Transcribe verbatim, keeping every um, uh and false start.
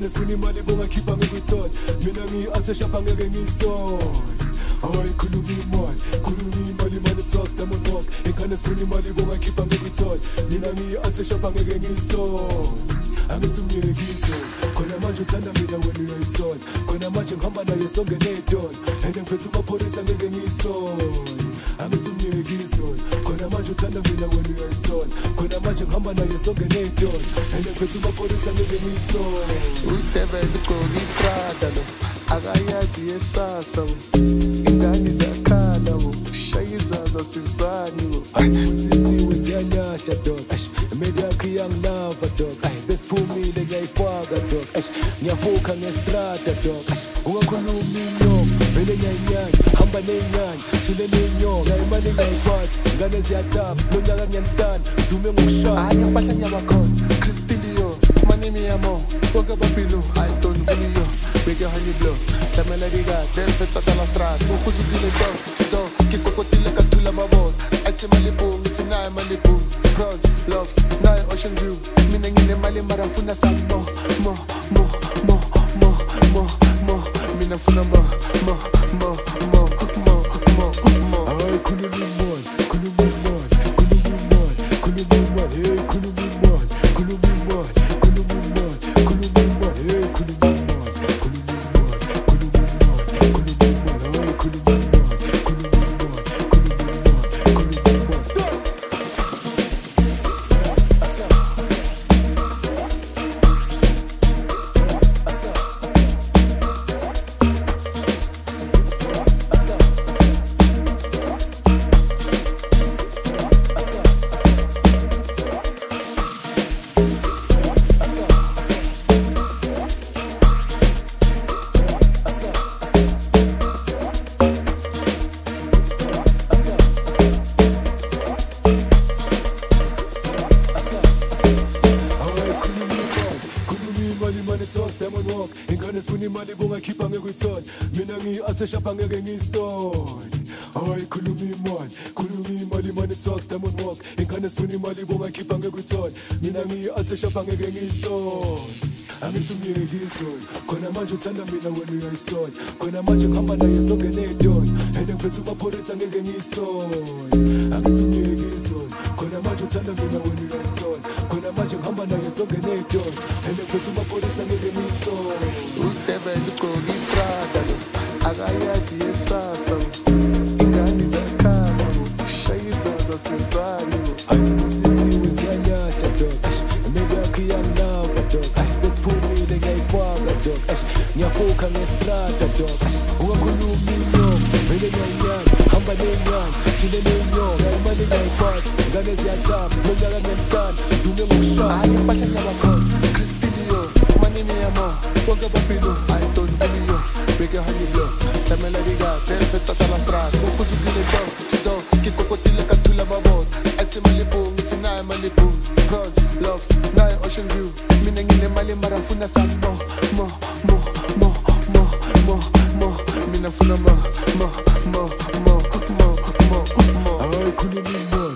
ingane sifuna imali bongakhipha ngekuyithola mina ngi-athe shapha ngeke ngiyisole hayi khuluma imali khuluma imali money talks diamond walk ingane sifuna imali bongakhipha ngekuyithola mina ngi-athe shapha ngeke ngiyisole angithi umyekiso khona manje uthanda mina wena uyayisola khona manje ngihamba naye sonke ney'tolo and ngiphethe umapholisa ngeke ngiyisole angithi umyekiso khona manje uthanda mina wena uyayisola khona manje ngihamba naye sonke ney'tolo and ngiphethe umapholisa ngeke ngiyisole udebel ugcoka iprada lo akayazi yesasa ingane zakhala bo shaya izaza sizani bo sisiwe ziyanyahla dog imeli yakho iyangilava dog besiphumile ngiyayifaka dog ngiyavuka ngestrada dog ungakhuluma inyongo vele ngiyayinyanya hamba ney'nyanya hlule ney'nyonga imali ngiyayiphathi ingane ziyathaba lo nyaka ngiyanistanda dume ngokushaya hayi ngempahla ngiyabakhona Crispinio manini yamo bonke babilo hayi ntoni kuliyo beke honey blow tlamela dikade fetsa la strada ukhuzukile dog to dog kikokotile kathula mabona athi malibu ngithi naye malibu prawns loves naye ocean view mina nginemali mara ngifuna samo mo mo mo mo mo mo mina ngifuna mo mo mo mo mo mo mo hayi khuluma imali khuluma imali khuluma imali khuluma imali hey khuluma imali khuluma imali khuluma imali khuluma imali hey khuluma imali talks diamond walk ingane sifuna imali bongakhipha ngekuyithola mina ngi-athe shapha ngeke ngiyisole hayi khuluma imali khuluma imali money talks diamond walk ingane sifuna imali bongakhipha ngekuyithola mina ngi-athe shapha ngeke ngiyisole angithi umyekiso khona manje uthanda mina wena uyayisola khona manje ngihamba naye sonke ney'tolo and ngiphethe umapholisa ngeke ngiyisole angithi umyekiso khona manje uthanda mina wena uyayisola khona manje ngihamba naye sonke ney'tolo and ngiphethe umapholisa ngeke ngiyisole udebel ugcoka iprada lo akayazi yesasa ingane zakhala bo shaya izaza sizani bo hayi sisiwe ziyanyahla dog imeli yakho iyangilava dog besiphumile ngiyayifaka dog ngiyavuka ngestrada dog ungakhuluma inyongo vele ngiyayinyanya hamba ney'nyanya hlule ney'nyonga imali ngiyayiphathi ingane ziyathaba lo nyaka ngiyanistanda dume ngokushaya hayi ngempahla ngiyabakhona Crispinio manini yamo bonke babilo hayi ntoni kuliyo beke honey blow tlamela dikade fetsa la strada ukhuzukile dog to dog kikokotile kathula mabona athi malibu ngithi naye malibu prawns loves naye ocean view mina nginemali mara ngifuna samo mo mo mo mo mo mo mina ngifuna mo mo mo mo mo mo mo hayi khuluma imali